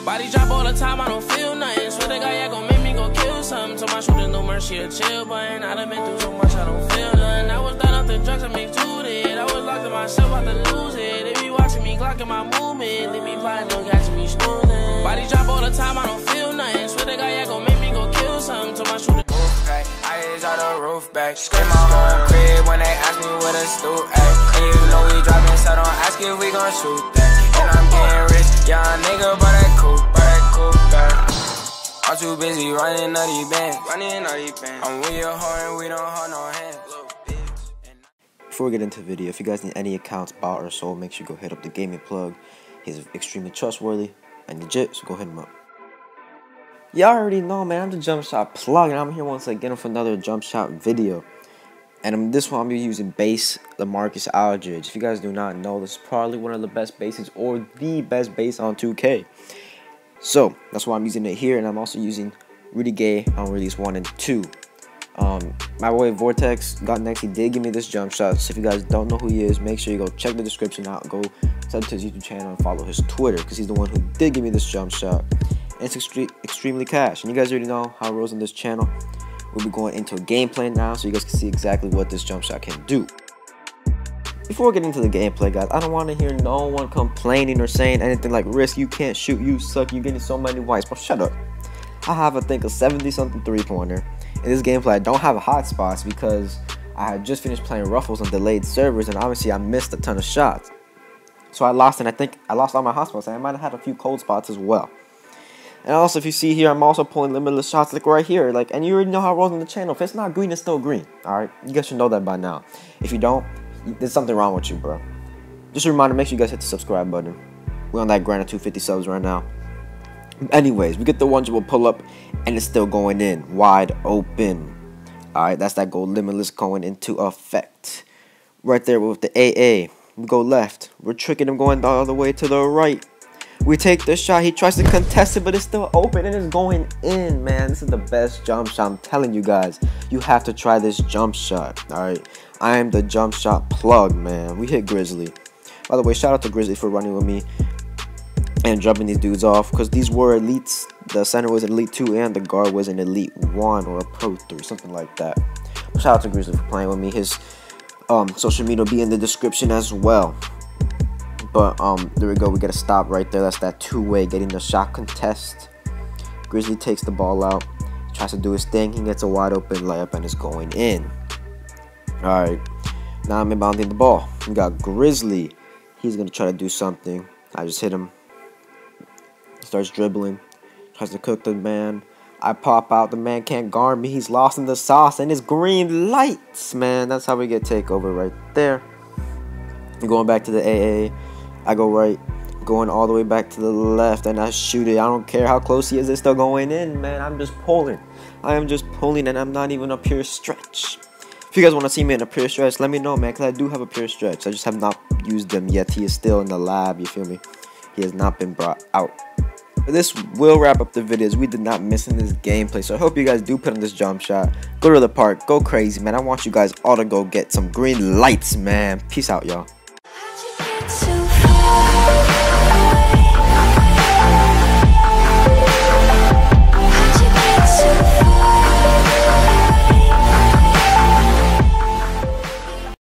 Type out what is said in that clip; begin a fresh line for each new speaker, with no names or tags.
Body drop all the time, I don't feel nothing. Swear the guy, yeah, gon' make me go kill something. Told my shooter, no mercy, a chill button. I done been through so much, I don't feel nothing. I was done off the drugs, I make two it. I was locked in myself, about to lose it. They be watching me, clocking my movement. Leave me plotting, don't catch me snoozing. Body drop all the time, I don't feel nothing. Swear the guy, yeah, gon' make me go kill something. Told my shooter,
I just out the roof back. Scream my home crib when they ask me what a stoop at. And you know we dropping, so don't ask if we gon' shoot that. And I'm getting rich, young nigga, but that coupe back. I'm too busy running nutty bands. I'm with your hoe and we don't hold no hands.
Before we get into the video, if you guys need any accounts bought or sold, make sure you go hit up the gaming plug. He's extremely trustworthy and legit, so go hit him up. Y'all already know, man, I'm the Jump Shot plug, and I'm here once again for another Jump Shot video. And this one I'm using base LaMarcus Aldridge. If you guys do not know, this is probably one of the best bases or the best base on 2K. So that's why I'm using it here, and I'm also using Rudy Gay on release 1 and 2. My boy Vortex got next. He did give me this jump shot. So if you guys don't know who he is, make sure you go check the description out. Go sub to his YouTube channel and follow his Twitter, because he's the one who did give me this jump shot. And it's extremely cash. And you guys already know how it rolls on this channel. We'll be going into a gameplay now, so you guys can see exactly what this jump shot can do. Before we get into the gameplay, guys, I don't want to hear no one complaining or saying anything like, Risk, you can't shoot, you suck, you're getting so many whites. But shut up. I have, I think, a 70-something three-pointer. In this gameplay, I don't have hot spots because I had just finished playing Ruffles on delayed servers, and obviously I missed a ton of shots. So I lost, and I think I lost all my hot spots, and I might have had a few cold spots as well. And also, if you see here, I'm also pulling limitless shots, like right here. Like, and you already know how it rolls on the channel. If it's not green, it's still green. Alright? You guys should know that by now. If you don't, there's something wrong with you, bro. Just a reminder, make sure you guys hit the subscribe button. We're on that grind of 250 subs right now. Anyways, we get the ones that will pull up, and it's still going in. Wide open. Alright, that's that gold limitless going into effect. Right there with the AA. We go left. We're tricking him going all the way to the right. We take the shot. He tries to contest it, but it's still open and it's going in, man. This is the best jump shot. I'm telling you guys, you have to try this jump shot. All right, I am the Jump Shot plug, man. We hit Grizzly. By the way, shout out to Grizzly for running with me and dropping these dudes off, because these were elites. The center was an elite 2 and the guard was an elite 1 or a pro 3, something like that. But shout out to Grizzly for playing with me. His social media will be in the description as well. But there we go, we get a stop right there. That's that two-way, getting the shot contest. Grizzly takes the ball out, tries to do his thing. He gets a wide open layup and it's going in. Alright, now I'm inbounding the ball. We got Grizzly. He's gonna try to do something. I just hit him. He starts dribbling, tries to cook the man. I pop out, the man can't guard me. He's lost in the sauce and it's green lights, man. That's how we get takeover right there. We're going back to the AA. I go right, going all the way back to the left, and I shoot it. I don't care how close he is, it's still going in, man. I'm just pulling. I am just pulling, and I'm not even a pure stretch. If you guys want to see me in a pure stretch, let me know, man, because I do have a pure stretch. I just have not used them yet. He is still in the lab, you feel me? He has not been brought out. But this will wrap up the videos. We did not miss in this gameplay, so I hope you guys do put in this jump shot. Go to the park, go crazy, man. I want you guys all to go get some green lights, man. Peace out, y'all.
So far.